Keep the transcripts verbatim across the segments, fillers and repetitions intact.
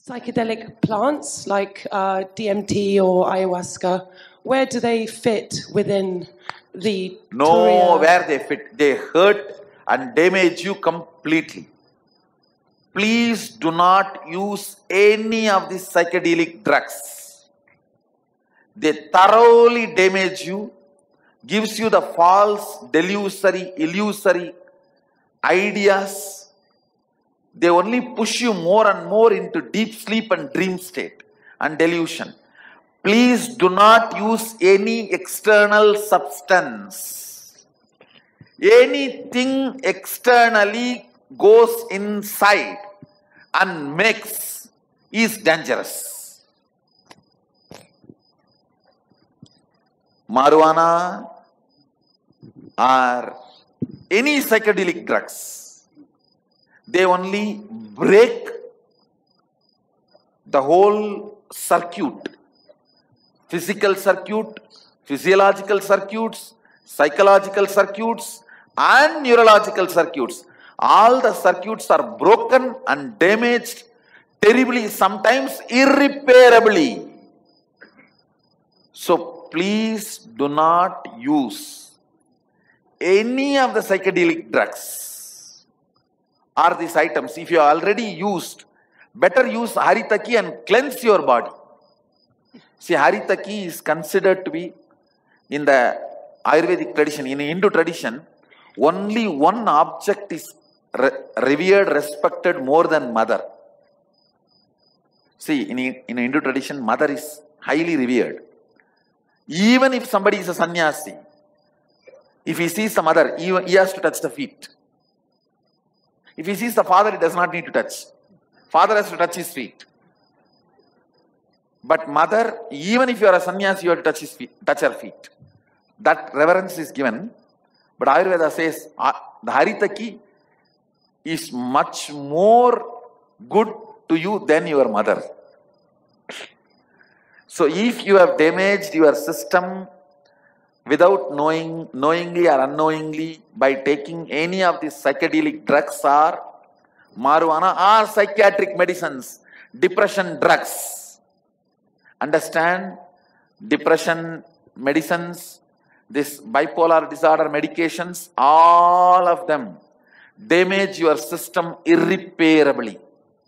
psychedelic plants like uh, D M T or ayahuasca, where do they fit within the No, Turiya? where they fit. They hurt and damage you completely. Please do not use any of these psychedelic drugs. They thoroughly damage you, gives you the false, delusory, illusory ideas. They only push you more and more into deep sleep and dream state and delusion. Please do not use any external substance. Anything externally goes inside and makes is dangerous. Marijuana or any psychedelic drugs, they only break the whole circuit. Physical circuit, physiological circuits, psychological circuits, and neurological circuits. All the circuits are broken and damaged terribly, sometimes irreparably. So please do not use any of the psychedelic drugs or these items. If you are already used, better use Haritaki and cleanse your body. See, Haritaki is considered to be, in the Ayurvedic tradition, in Hindu tradition, only one object is re revered, respected more than mother. See, in, in Hindu tradition, mother is highly revered. Even if somebody is a sannyasi, if he sees the mother, he, he has to touch the feet. If he sees the father, he does not need to touch. Father has to touch his feet. But mother, even if you are a sannyasi, you have to touch his feet, touch her feet. That reverence is given. But Ayurveda says uh, the Haritaki is much more good to you than your mother. So if you have damaged your system without knowing, knowingly or unknowingly, by taking any of these psychedelic drugs or marijuana or psychiatric medicines, depression drugs, understand, depression medicines, this bipolar disorder medications, all of them damage your system irreparably.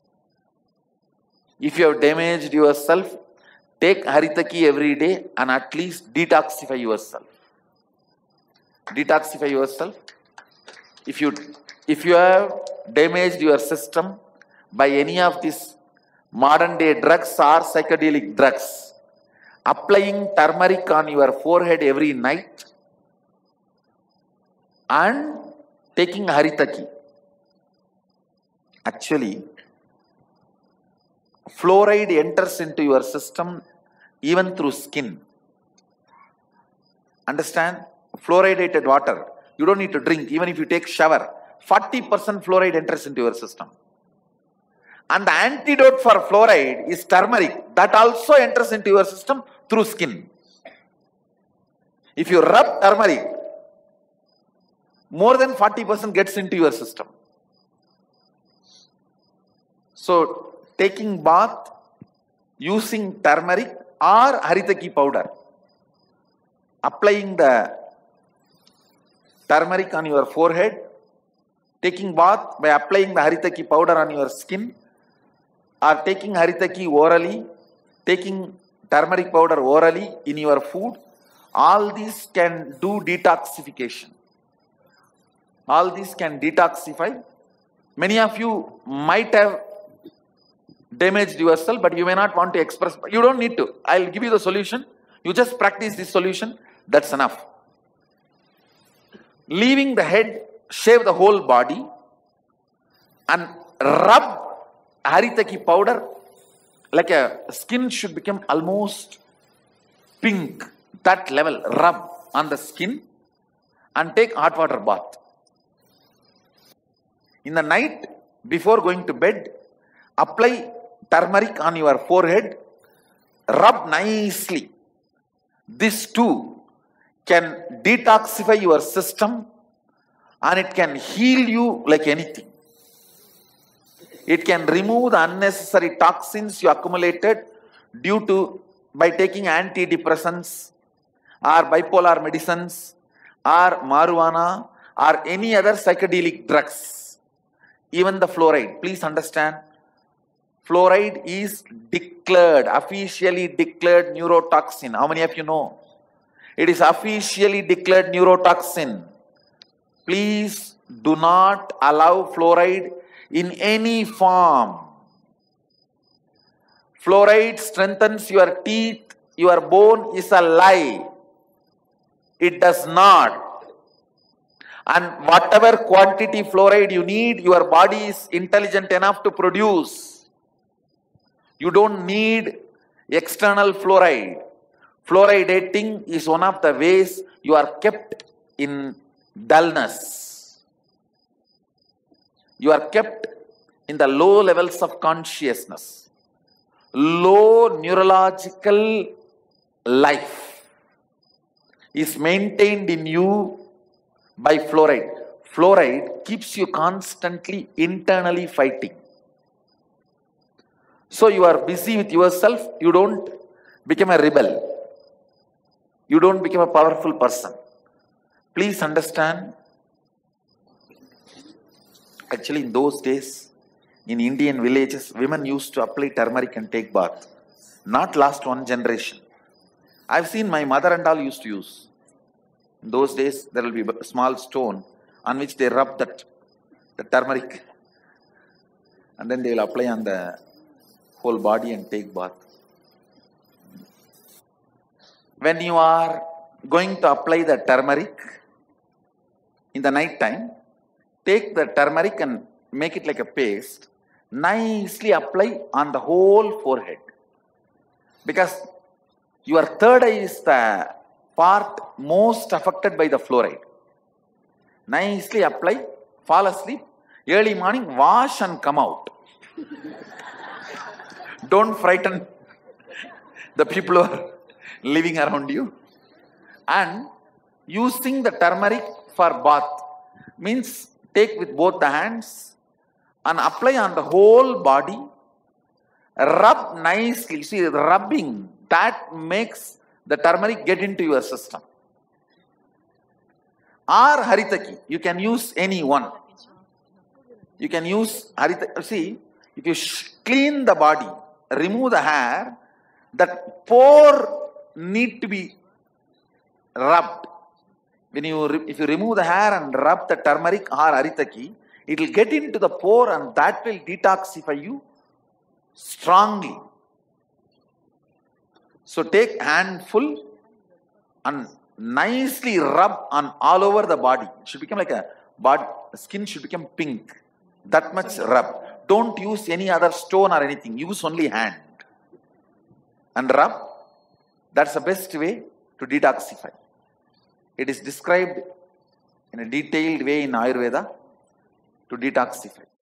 If you have damaged yourself, take Haritaki every day and at least detoxify yourself. Detoxify yourself. If you, if you have damaged your system by any of these modern day drugs or psychedelic drugs, applying turmeric on your forehead every night and taking Haritaki. Actually, fluoride enters into your system even through skin. Understand? Fluoridated water. You don't need to drink. Even if you take shower, forty percent fluoride enters into your system. And the antidote for fluoride is turmeric. That also enters into your system through skin. If you rub turmeric, more than forty percent gets into your system. So, taking bath, using turmeric or Haritaki powder, applying the turmeric on your forehead, taking bath by applying the Haritaki powder on your skin, or taking Haritaki orally, taking turmeric powder orally in your food, all these can do detoxification. All these can detoxify. Many of you might have damaged yourself, but you may not want to express. You don't need to. I'll give you the solution. You just practice this solution. That's enough. Leaving the head, shave the whole body and rub Haritaki powder. Like a skin should become almost pink. That level. Rub on the skin and take hot water bath. In the night, before going to bed, apply turmeric on your forehead, rub nicely. This too can detoxify your system and it can heal you like anything. It can remove the unnecessary toxins you accumulated due to by taking antidepressants or bipolar medicines or marijuana or any other psychedelic drugs. Even the fluoride, please understand, fluoride is declared, officially declared neurotoxin. How many of you know? It is officially declared neurotoxin. Please do not allow fluoride in any form. Fluoride strengthens your teeth, your bone is a lie. It does not. And whatever quantity fluoride you need, your body is intelligent enough to produce. You don't need external fluoride. Fluoridating is one of the ways you are kept in dullness. You are kept in the low levels of consciousness. Low neurological life is maintained in you by fluoride. Fluoride keeps you constantly internally fighting. So you are busy with yourself, you don't become a rebel. You don't become a powerful person. Please understand, actually in those days, in Indian villages, women used to apply turmeric and take bath. Not last one generation. I've seen my mother and all used to use. In those days, there will be a small stone on which they rub that the turmeric, and then they will apply on the whole body and take bath. When you are going to apply the turmeric in the night time, take the turmeric and make it like a paste, nicely apply on the whole forehead. Because your third eye is the part most affected by the fluoride. Nicely apply, fall asleep, early morning, wash and come out. Don't frighten the people who are living around you. And using the turmeric for bath means take with both the hands and apply on the whole body. Rub nicely. See, rubbing, that makes the turmeric get into your system. Or haritaki, you can use any one. You can use haritaki. See, if you clean the body, remove the hair, that pore need to be rubbed. When you, if you remove the hair and rub the turmeric or haritaki, it will get into the pore and that will detoxify you strongly. So take handful and nicely rub on all over the body. It should become like a body, skin should become pink. That much rub. Don't use any other stone or anything. Use only hand. And rub. That's the best way to detoxify. It is described in a detailed way in Ayurveda to detoxify.